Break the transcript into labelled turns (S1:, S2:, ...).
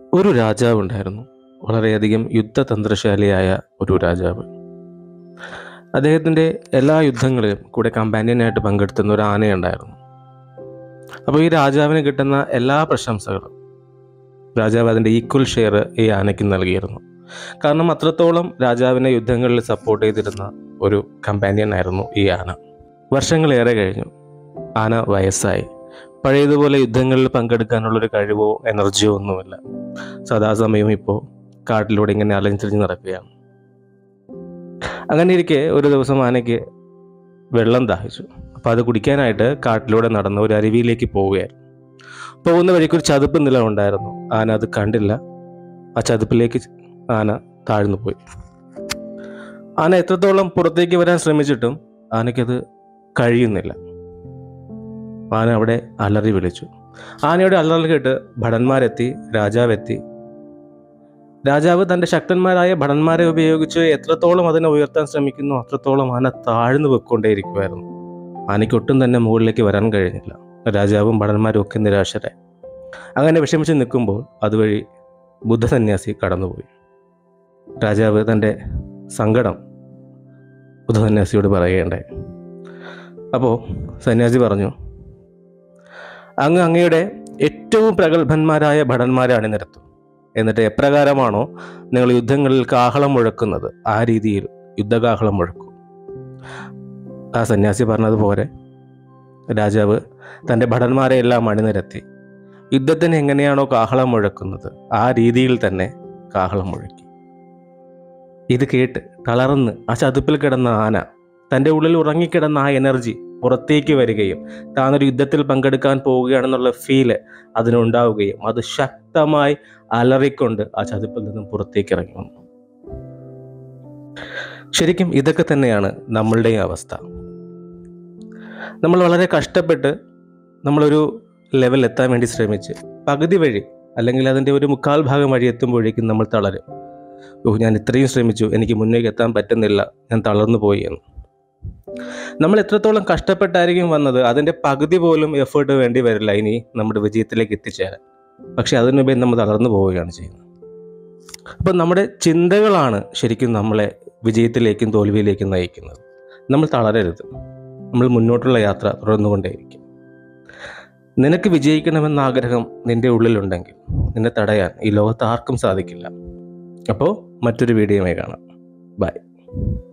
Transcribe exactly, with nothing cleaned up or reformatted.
S1: ഒരു രാജാവുണ്ടായിരുന്നു. വളരെയധികം യുദ്ധതന്ത്രശാലിയായ ഒരു രാജാവ്. അദ്ദേഹത്തിൻ്റെ എല്ലാ യുദ്ധങ്ങളിലും കൂടെ കമ്പാനിയനായിട്ട് പങ്കെടുത്തുന്ന ഒരു ആനയുണ്ടായിരുന്നു. അപ്പോൾ ഈ രാജാവിന് കിട്ടുന്ന എല്ലാ പ്രശംസകളും രാജാവ് അതിൻ്റെ ഈക്വൽ ഷെയർ ഈ ആനയ്ക്ക് നൽകിയിരുന്നു. കാരണം അത്രത്തോളം രാജാവിനെ യുദ്ധങ്ങളിൽ സപ്പോർട്ട് ചെയ്തിരുന്ന ഒരു കമ്പാനിയൻ ആയിരുന്നു ഈ ആന. വർഷങ്ങളേറെ കഴിഞ്ഞു. ആന വയസ്സായി. പഴയതുപോലെ യുദ്ധങ്ങളിൽ പങ്കെടുക്കാനുള്ളൊരു കഴിവോ എനർജിയോ ഒന്നുമില്ല. സദാസമയവും ഇപ്പോൾ കാട്ടിലൂടെ ഇങ്ങനെ അലഞ്ഞിരിഞ്ഞ് നടക്കുകയാണ്. അങ്ങനെ ഇരിക്കെ ഒരു ദിവസം ആനയ്ക്ക് വെള്ളം ദാഹിച്ചു. അപ്പോൾ അത് കുടിക്കാനായിട്ട് കാട്ടിലൂടെ നടന്ന് ഒരു അരുവിയിലേക്ക് പോവുകയായിരുന്നു. പോകുന്ന വഴിക്ക് ഒരു ചതുപ്പ് നിലം ഉണ്ടായിരുന്നു. ആന അത് കണ്ടില്ല. ആ ചതുപ്പിലേക്ക് ആന താഴ്ന്നു പോയി. ആന എത്രത്തോളം പുറത്തേക്ക് വരാൻ ശ്രമിച്ചിട്ടും ആനയ്ക്കത് കഴിയുന്നില്ല. ആന അവിടെ അലറി വിളിച്ചു. ആനയുടെ അലറൽ കേട്ട് ഭടന്മാരെത്തി, രാജാവെത്തി. രാജാവ് തൻ്റെ ശക്തന്മാരായ ഭടന്മാരെ ഉപയോഗിച്ച് എത്രത്തോളം അതിനെ ഉയർത്താൻ ശ്രമിക്കുന്നു അത്രത്തോളം ആന താഴ്ന്നു വെക്കൊണ്ടേയിരിക്കുമായിരുന്നു. ആനയ്ക്ക് ഒട്ടും തന്നെ മുകളിലേക്ക് വരാൻ കഴിഞ്ഞില്ല. രാജാവും ഭടന്മാരും ഒക്കെ നിരാശരായി. അങ്ങനെ വിഷമിച്ച് നിൽക്കുമ്പോൾ അതുവഴി ബുദ്ധസന്യാസി കടന്നുപോയി. രാജാവ് തൻ്റെ സങ്കടം ബുദ്ധസന്യാസിയോട് പറയുകയുണ്ടായി. അപ്പോൾ സന്യാസി പറഞ്ഞു, അങ്ങ് അങ്ങയുടെ ഏറ്റവും പ്രഗത്ഭന്മാരായ ഭടന്മാരെ അണിനിരത്തും. എന്നിട്ട് എപ്രകാരമാണോ നിങ്ങൾ യുദ്ധങ്ങളിൽ കാഹളം മുഴക്കുന്നത് ആ രീതിയിൽ യുദ്ധകാഹളം മുഴക്കും. ആ സന്യാസി പറഞ്ഞതുപോലെ രാജാവ് തൻ്റെ ഭടന്മാരെ എല്ലാം അണിനിരത്തി യുദ്ധത്തിന് എങ്ങനെയാണോ കാഹളം മുഴക്കുന്നത് ആ രീതിയിൽ തന്നെ കാഹളം മുഴക്കി. ഇത് കേട്ട് തളർന്ന് ആ ചതുപ്പിൽ കിടന്ന ആന തൻ്റെ ഉള്ളിൽ ഉറങ്ങിക്കിടന്ന ആ എനർജി പുറത്തേക്ക് വരികയും താനൊരു യുദ്ധത്തിൽ പങ്കെടുക്കാൻ പോവുകയാണെന്നുള്ള ഫീല് അതിനുണ്ടാവുകയും അത് ശക്തമായി അലറിക്കൊണ്ട് ആ ചതുപ്പിൽ നിന്നും പുറത്തേക്ക് ഇറങ്ങി വന്നു. ശരിക്കും ഇതൊക്കെ തന്നെയാണ് നമ്മളുടെയും അവസ്ഥ. നമ്മൾ വളരെ കഷ്ടപ്പെട്ട് നമ്മളൊരു ലെവൽ എത്താൻ വേണ്ടി ശ്രമിച്ച് പകുതി വഴി അല്ലെങ്കിൽ അതിൻ്റെ ഒരു മുക്കാൽ ഭാഗം വഴി എത്തുമ്പോഴേക്കും നമ്മൾ തളരും. ഓ, ഞാൻ ഇത്രയും ശ്രമിച്ചു, എനിക്ക് മുന്നേക്ക് എത്താൻ പറ്റുന്നില്ല, ഞാൻ തളർന്നു പോയി എന്ന്. നമ്മൾ എത്രത്തോളം കഷ്ടപ്പെട്ടായിരിക്കും വന്നത് അതിൻ്റെ പകുതി പോലും എഫേർട്ട് വേണ്ടി വരില്ല ഇനി നമ്മുടെ വിജയത്തിലേക്ക് എത്തിച്ചേരാൻ. പക്ഷെ അതിനുപരി നമ്മൾ തളർന്നു പോവുകയാണ് ചെയ്യുന്നത്. അപ്പം നമ്മുടെ ചിന്തകളാണ് ശരിക്കും നമ്മളെ വിജയത്തിലേക്കും തോൽവിയിലേക്കും നയിക്കുന്നത്. നമ്മൾ തളരരുത്. നമ്മൾ മുന്നോട്ടുള്ള യാത്ര തുടർന്നുകൊണ്ടേയിരിക്കും. നിനക്ക് വിജയിക്കണമെന്ന ആഗ്രഹം നിൻ്റെ ഉള്ളിലുണ്ടെങ്കിൽ നിന്നെ തടയാൻ ഈ ലോകത്ത് ആർക്കും സാധിക്കില്ല. അപ്പോൾ മറ്റൊരു വീഡിയോയുമായി കാണാം. ബൈ.